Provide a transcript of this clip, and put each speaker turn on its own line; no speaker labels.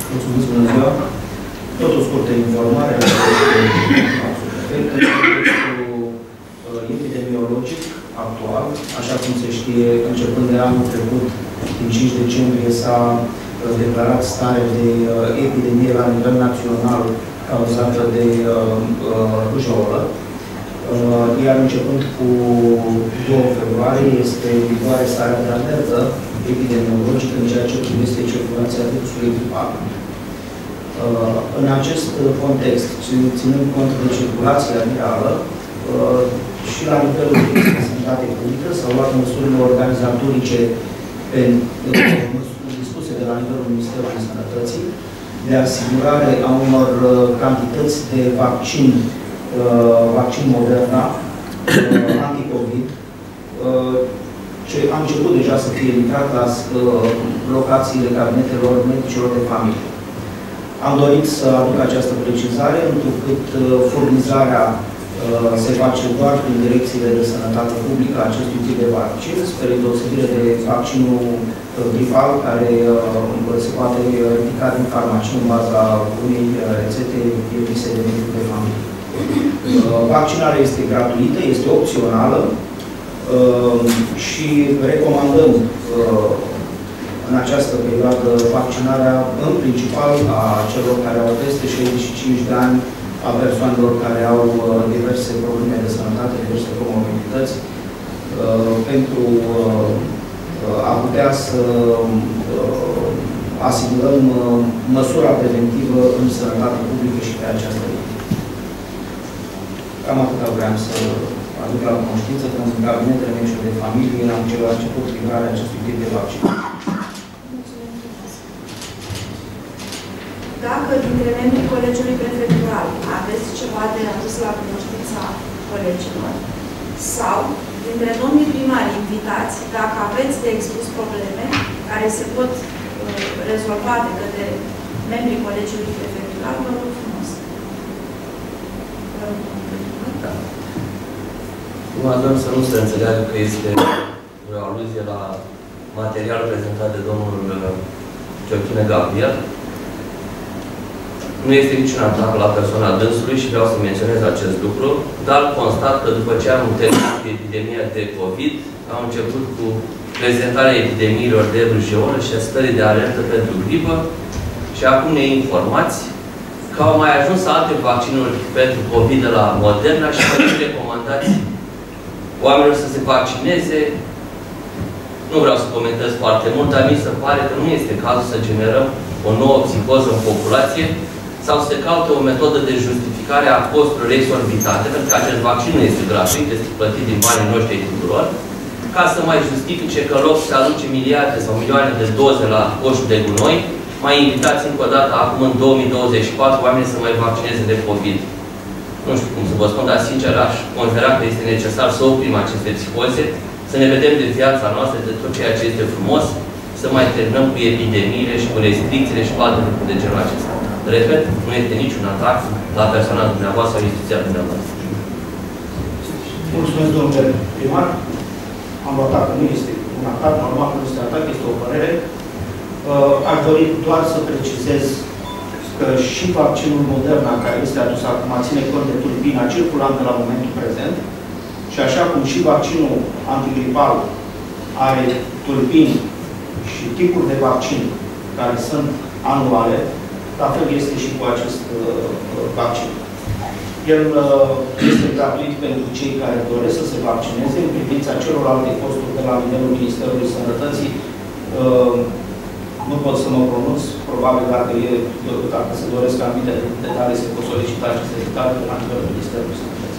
Mulțumesc, bună ziua. Tot o scurtă informare. Epidemiologic actual, așa cum se știe, începând de anul trecut, din 5 decembrie, s-a declarat stare de epidemie la nivel național cauzată de rujolă. Iar începând cu 2 februarie este în vigoare starea de alertă epidemiologică în ceea ce privește circulația virusului gripal. În acest context, ținând cont de circulația virală, și la nivelul de sănătate publică s-au luat măsurile organizatorice dispuse de la nivelul Ministerului Sănătății de asigurare a unor cantități de vaccin Moderna anti-COVID, ce a început deja să fie livrat la locațiile cabinetelor medicilor de familie. Am dorit să aduc această precizare, întrucât furnizarea se face doar prin direcțiile de sănătate publică a acestui tip de vaccin, spre deosebire de vaccinul gripal, care se poate ridica din farmacie în baza unei rețete emise de medicul de familie. Vaccinarea este gratuită, este opțională și recomandăm în această perioadă vaccinarea în principal a celor care au peste 65 de ani, a persoanelor care au diverse probleme de sănătate, diverse comorbidități, pentru a putea să asigurăm măsura preventivă în sănătate publică și pe această linie. Cam atât vreau să aduc la cunoștință că în cabinetele medicilor de familie am început livrarea acestui tip de vaccin.
Dacă dintre membrii Colegiului Prefectural aveți ceva de adus la cunoștința colegilor sau dintre domnii primari invitați, dacă aveți de expus probleme care se pot rezolva de către membrii Colegiului Prefectural, vă rog frumos.
Următorul să nu se înțeleagă că este o aluzie la materialul prezentat de domnul Ciochină Gabriel. Nu este niciun atac la persoana dânsului și vreau să menționez acest lucru, dar constat că după ce am terminat epidemia de COVID, am început cu prezentarea epidemiilor de rujeolă și a stării de alertă pentru gripă și acum ne informați că au mai ajuns alte vaccinuri pentru COVID de la Moderna și că recomandați oamenilor să se vaccineze. Nu vreau să comentez foarte mult, dar mi se pare că nu este cazul să generăm o nouă psihoză în populație sau să caute o metodă de justificare a costurilor exorbitate, pentru că acest vaccin nu este gratuit, este plătit din banii noștri tuturor, ca să mai justifice că în loc să arunce miliarde sau milioane de doze la coșul de gunoi, mai invitați încă o dată, acum în 2024, oamenii să mai vaccineze de COVID. Nu știu cum să vă spun, dar sincer aș considera că este necesar să oprim aceste psihoze, să ne vedem de viața noastră, de tot ceea ce este frumos, să mai terminăm cu epidemiile și cu restricțiile și cu alte lucruri de genul acesta. Repet, nu este niciun atac la persoana dumneavoastră sau instituția dumneavoastră.
Mulțumesc, domnule primar. Am votat că nu este un atac, normal că nu este atac, este o părere. Aș dori doar să precizez că și vaccinul Moderna, care este adus acum, ține cont de tulpina circulantă la momentul prezent și așa cum și vaccinul antigripal are tulpini și tipuri de vaccin care sunt anuale, la fel este și cu acest vaccin. El este gratuit pentru cei care doresc să se vaccineze. În privința celorlalte costuri de la nivelul Ministerului Sănătății, nu pot să mă pronunț. Probabil dacă se doresc anumite detalii, se pot solicita aceste detalii de la nivelul Ministerului Sănătății.